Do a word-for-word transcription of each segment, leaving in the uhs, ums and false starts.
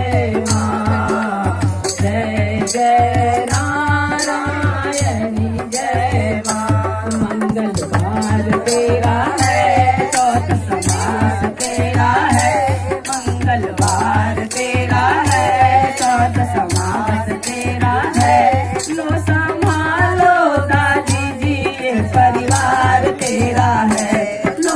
जय माँ, जय जय नारायणी जय माँ। मंगलवार तेरा है, चौथ समास तेरा है। मंगलवार तेरा है, चौथ समास तेरा है। लो संभालो दादी जी ये परिवार तेरा है। लो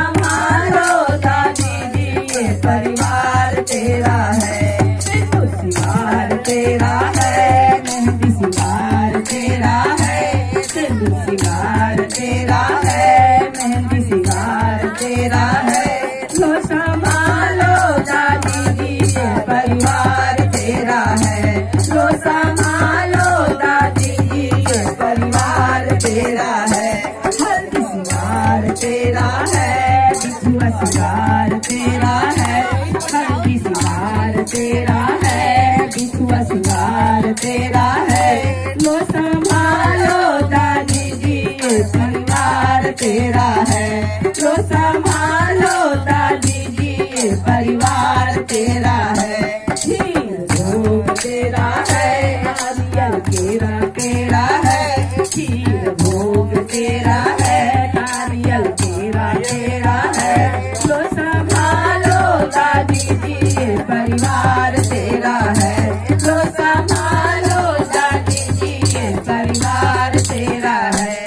संभालो दादी जी ये परिवार तेरा है। सिंदूर सिंगार तेरा है, मेहंदी सिंगार तेरा है। सिंदूर सिंगार तेरा है, मेहंदी सिंगार तेरा है। लो संभालो दादी जी ये परिवार तेरा है। लो संभालो दादी जी ये परिवार तेरा है। हल्दी सिंगार तेरा है, बिछुआ सिंगार तेरा है। हल्दी सिंगार तेरा है, बिछुआ सिंगार तेरा है। लो संभालो दादी जी ये परिवार तेरा है। लो संभालो दादी जी ये परिवार तेरा है। खीर भोग तेरा है, नारियल केरा तेरा है। खीर भोग तेरा है, नारियल केरा तेरा है। लो संभालो दादी जी ये परिवार तेरा है। लो संभालो दादी जी ये परिवार तेरा है।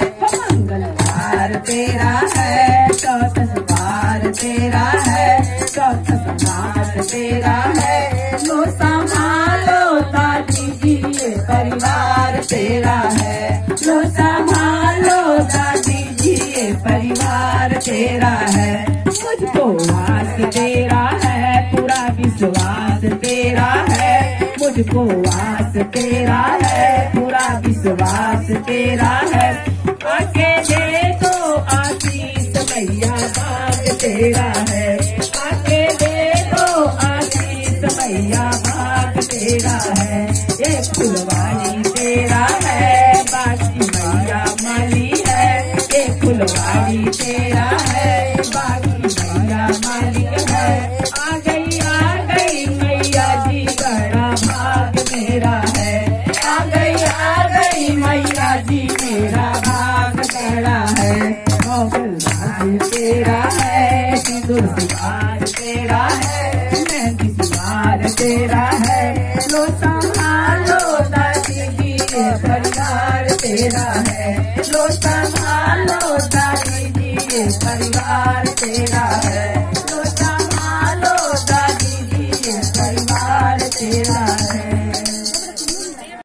मंगलवार तेरा है, चौथ समार तेरा है। चौथ समार तेरा है। लो संभालो दादी जी ये परिवार तेरा है। लो संभालो दादी जी ये परिवार तेरा है। मुझको वास तेरा है, पूरा विश्वास तेरा है। मुझको वास तेरा है, पूरा विश्वास तेरा है। आके दे तो आशीष मैया भाग तेरा है। आके दे तो आशीष मैया भाग तेरा है। एक फुलवाड़ी तेरा है, बाकी मैया माली है। एक फुलवाड़ी तेरा है, बाकी मैया मालिक है। आ गई आ गई मैया जी बड़ा भाग मेरा है। आ गई आ गई मैया जी मेरा भाग बड़ा है। मंगलवार तेरा है, सिंदूर सिंगार तेरा है। मेहंदी सिंगार तेरा है। लो संभालो दादी जी ये परिवार तेरा है। लो संभालो दादी जी ये परिवार तेरा है। लो संभालो दादी जी ये परिवार तेरा